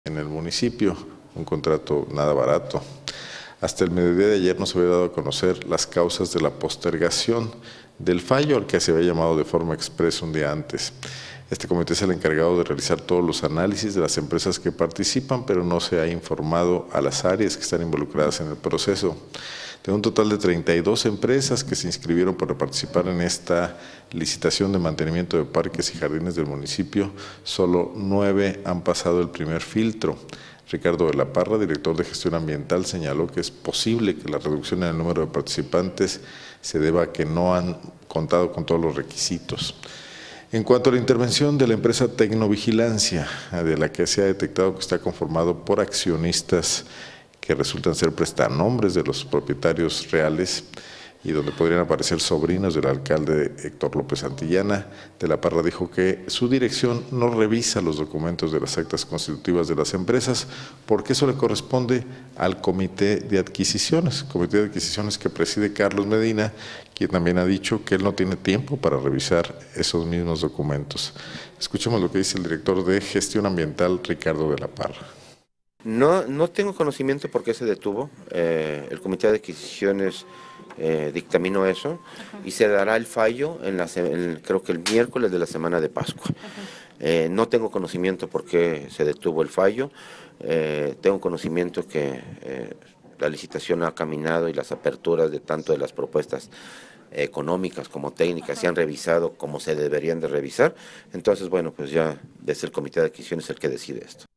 en el municipio, un contrato nada barato. Hasta el mediodía de ayer no se había dado a conocer las causas de la postergación del fallo al que se había llamado de forma expresa un día antes. Este comité es el encargado de realizar todos los análisis de las empresas que participan, pero no se ha informado a las áreas que están involucradas en el proceso. De un total de 32 empresas que se inscribieron para participar en esta licitación de mantenimiento de parques y jardines del municipio, solo 9 han pasado el primer filtro. Ricardo de la Parra, director de Gestión Ambiental, señaló que es posible que la reducción en el número de participantes se deba a que no han contado con todos los requisitos. En cuanto a la intervención de la empresa Tecnovigilancia, de la que se ha detectado que está conformado por accionistas que resultan ser prestanombres de los propietarios reales y donde podrían aparecer sobrinos del alcalde Héctor López Santillana, de la Parra dijo que su dirección no revisa los documentos de las actas constitutivas de las empresas porque eso le corresponde al Comité de Adquisiciones que preside Carlos Medina, quien también ha dicho que él no tiene tiempo para revisar esos mismos documentos. Escuchemos lo que dice el director de Gestión Ambiental, Ricardo de la Parra. No tengo conocimiento por qué se detuvo. El Comité de Adquisiciones dictaminó eso y se dará el fallo creo que el miércoles de la semana de Pascua. No tengo conocimiento por qué se detuvo el fallo. Tengo conocimiento que la licitación ha caminado y las aperturas de tanto de las propuestas económicas como técnicas se han revisado como se deberían de revisar. Entonces, bueno, pues ya es el Comité de Adquisiciones el que decide esto.